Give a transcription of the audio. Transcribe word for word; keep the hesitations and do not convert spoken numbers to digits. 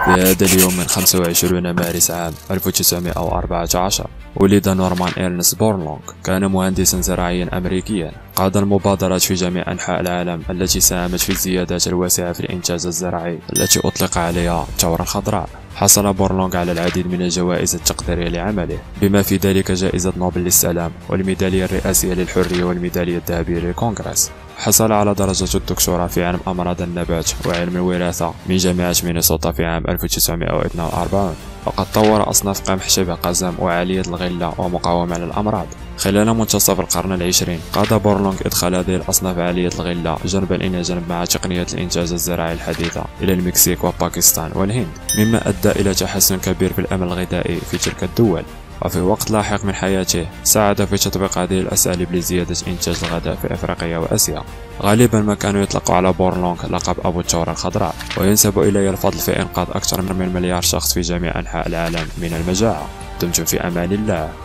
في هذا اليوم من خمسة وعشرين مارس عام ألف وتسعمائة وأربعة عشر ولد نورمان إيرنست بورلونغ. كان مهندسا زراعيا أمريكيا قاد المبادرات في جميع أنحاء العالم التي ساهمت في الزيادات الواسعة في الإنتاج الزراعي التي أطلق عليها الثورة الخضراء. حصل بورلونغ على العديد من الجوائز التقديرية لعمله بما في ذلك جائزة نوبل للسلام والميدالية الرئاسية للحرية والميدالية الذهبية للكونغرس. حصل على درجة الدكتوراه في علم أمراض النبات وعلم الوراثة من جامعة مينيسوتا في عام ألف وتسعمائة واثنين وأربعين. وقد طور أصناف قمح شبه قزم وعالية الغلة ومقاومة للأمراض. خلال منتصف القرن العشرين قاد بورلونغ إدخال هذه الأصناف عالية الغلة جنبا إلى جنب مع تقنية الإنتاج الزراعي الحديثة إلى المكسيك وباكستان والهند، مما أدى إلى تحسن كبير في الأمن الغذائي في تلك الدول. وفي وقت لاحق من حياته ساعد في تطبيق هذه الأساليب لزيادة إنتاج الغذاء في أفريقيا وآسيا. غالبا ما كانوا يطلقوا على بورلونغ لقب أبو الثورة الخضراء، وينسب إليه الفضل في إنقاذ أكثر من مليار شخص في جميع أنحاء العالم من المجاعة. دمتم في أمان الله.